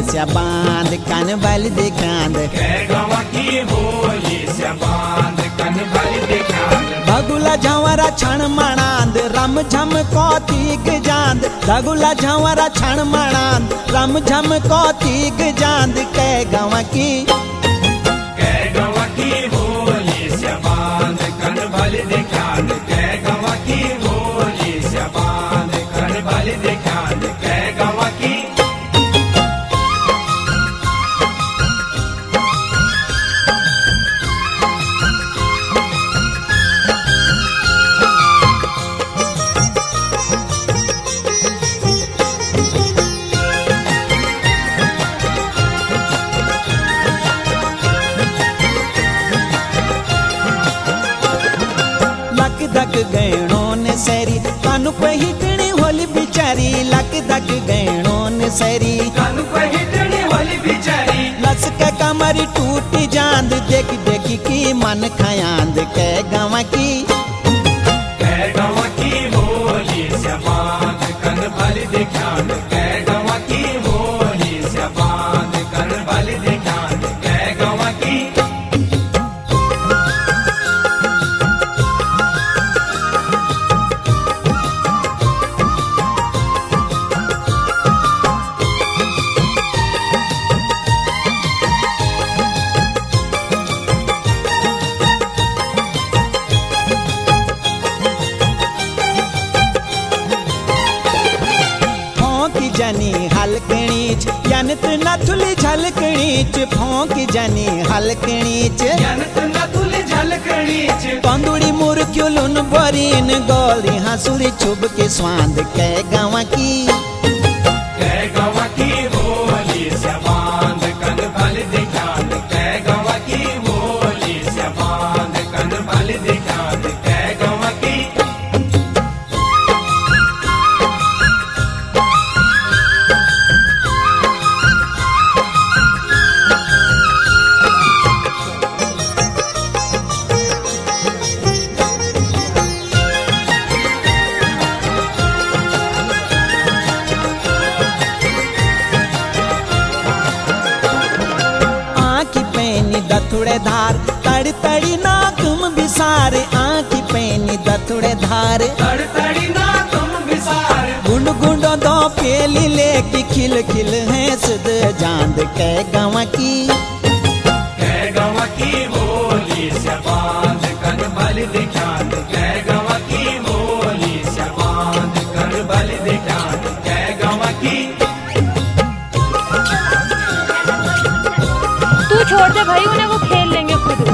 से बांध कन बल दिखांद गवा की होली से बांध कन बल दिखांद भगुला झंवरा छण मणांद रम झम कौतिक जांद भगुला झंवरा छण मणांद रम झम कौतिक जांद गवा की होली से बांध कन बल दिखांद गवा की होली से बांध कन बल दिखांद गवा की दक गैणों ने सैरी कानू पहिटनी होली बिचारी लक दक गैणों ने सैरी कानू पहिटनी होली बिचारी लस के कमरी टूटी जांद देख देख की मन खयांद गवा की होली से बांध कन बल दिखांद गवा की होली से बांध कन बल दिखांद गवा की जनी हलकणीच यनत नथुली झलकणीच फोंक जनी हलकणीच यनत नथुली झलकणीच पंदुड़ी मुरक्युलुन बरीन गोली हंसुली चुभ के स्वांद गवा की होली से बांध कन बल दिखांद गवा की होली से बांध कन बल दिखांद गवा की दथुड़े धार तड़ तड़ी ना तुम बिसार आँखी पैनी दथुड़े धार तड़ तड़ी ना तुम बिसार गुंड गुंड दो पेली लेके खिल खिल है सुध जांद गवा की होली से बांध कन बल दिखांद गवा की होली से बांध कन बल दिखांद गवा की तू छोड़ दे भाई उन्हें, वो खेल लेंगे खुद।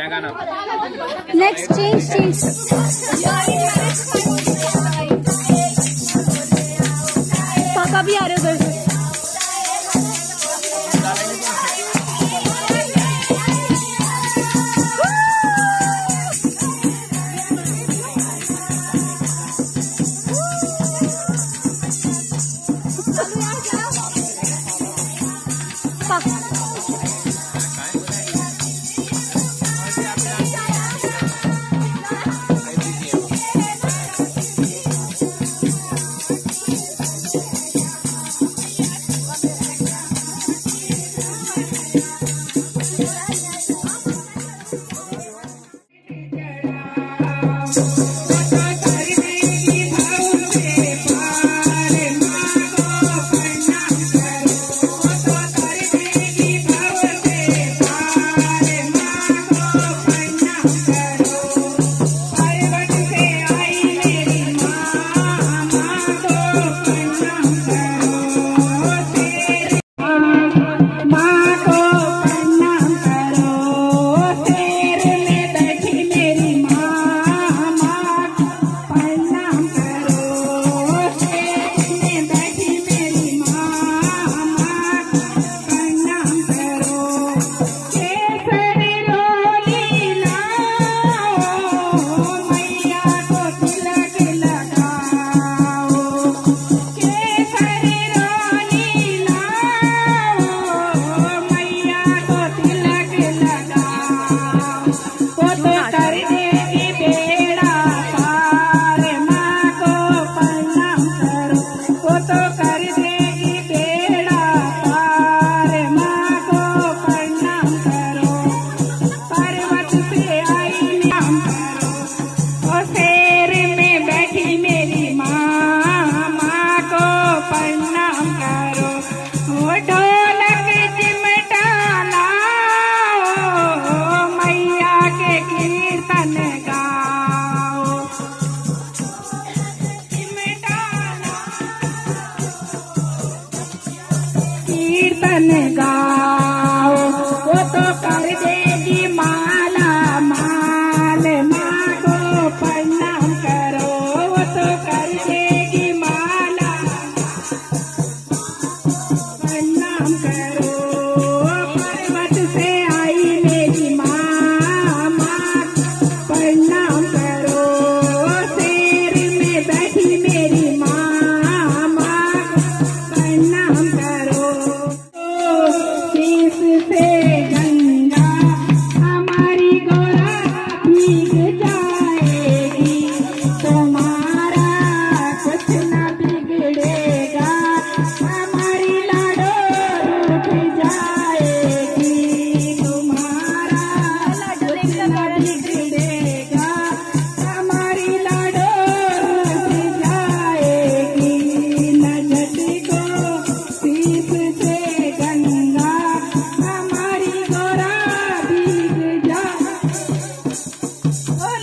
गाना। नेक्स्ट चेंज पापा भी आ रहे उधर से। कीर्तन गाओ वो तो कर देगी माला माल, माँ को प्रणाम करो वो तो कर देगी माला प्रणाम करो। पर्वत से आई मेरी माँ, माँ प्रणाम करो। शेर में बैठी मेरी माँ, माँ प्रणाम करो। शीश से गंगा हमारी गोरा भीग जाएगी, तुम्हारा कुछ न बिगड़ेगा, हमारी लाडो रूठ जाएगी, तुम्हारा कुछ न बिगड़ेगा, हमारी लाडो रूठ जाएगी। न झटको शीश से गंगा हमारी गोरा भीग जा।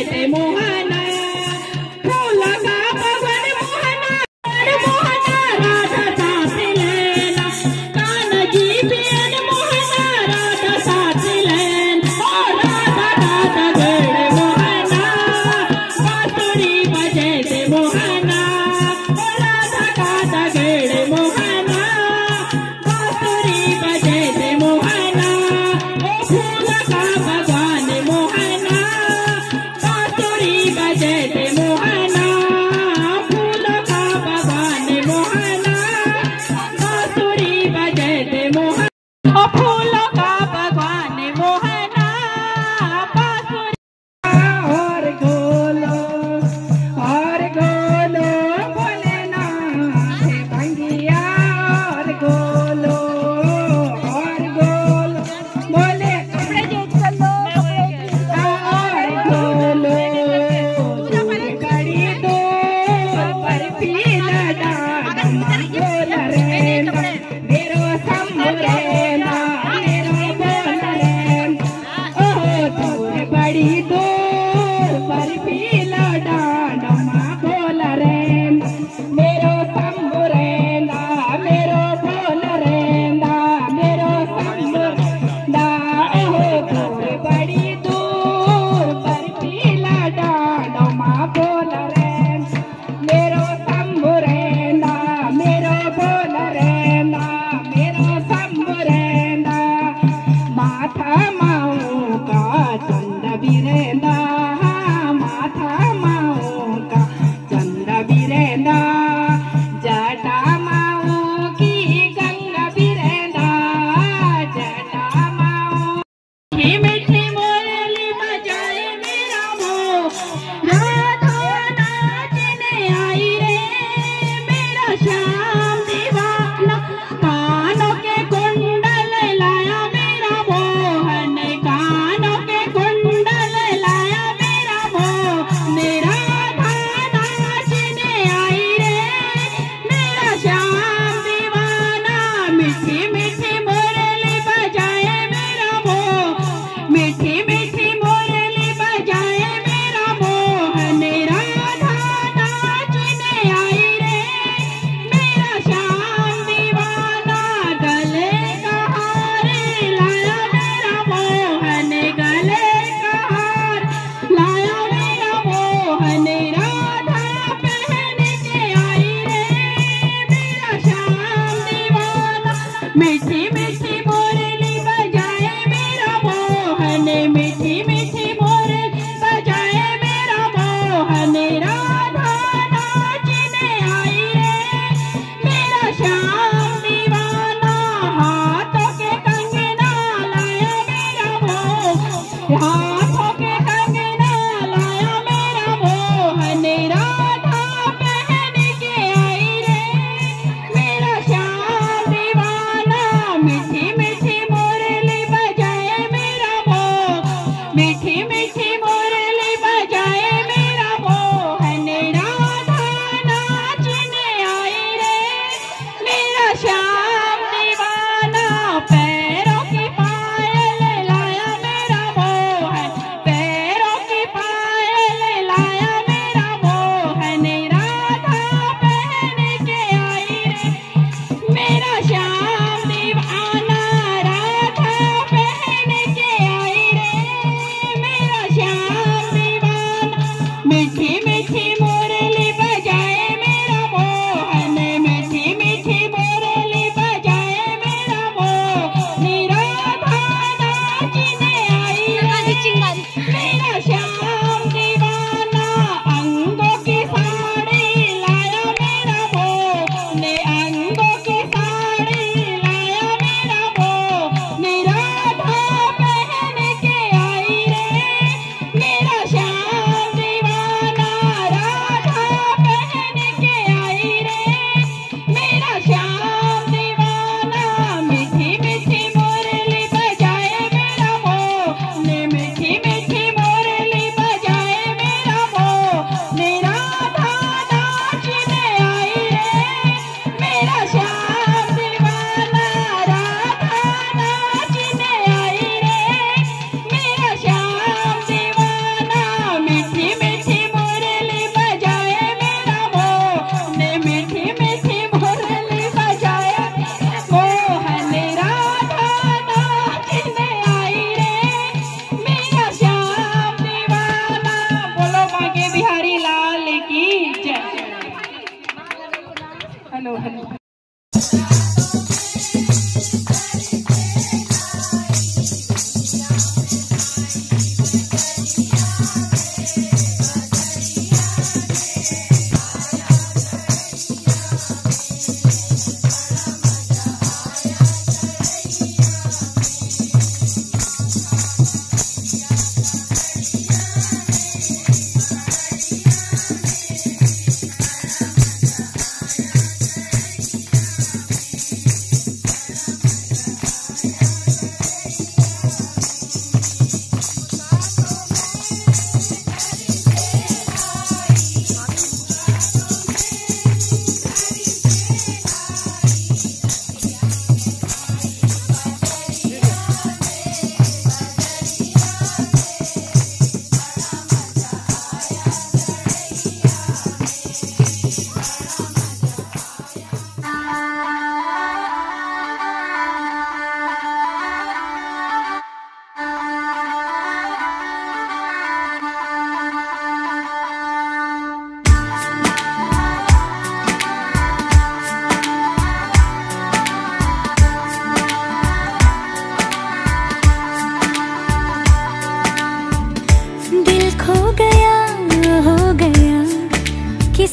ते मोहना फूल का भवन मोहना मोहना राधा साथ लेना कान जी पियन मोहना राधा साथ लेना राधा राधा गड़ मोहना बांसुरी बजे ते मोहना राधा राधा गड़ मोहना बांसुरी बजे ते मोहना फूल का भगवान मोहना बांसुरी बजे ते मोहना फूल का भगवान मोहना बांसुरी बजे ते मोहना फूल का भगवान मोहना बांसुरी और गोलो भोलेनाथ भंगिया और गोलो बोले और गोलो कड़ी दो पर पीला डाल बोल रे मेरो संबरेना मेरो बोल रे ओह दूर बड़ी दूर पर पीला डाल माँ बोल रे मेरो संबरेना मेरो बोल रे मेरो संबरेना ओह दूर बड़ी दूर पर पीला डाल माँ बोल रे मेरो संबरेना मेरो बोल रे मेरो संबरेना माथा माऊ का चंद बिरेना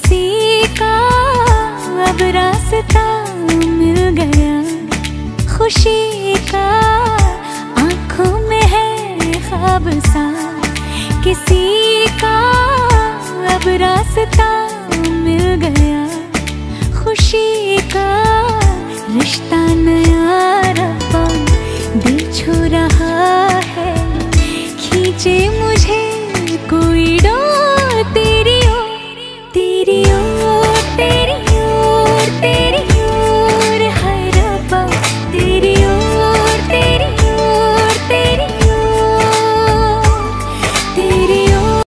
किसी का अब रास्ता मिल गया, खुशी का आंखों में है ख्वाब सा, किसी का अब रास्ता मिल गया, खुशी का रिश्ता नया रब्बा दिल छू रहा है, खींचे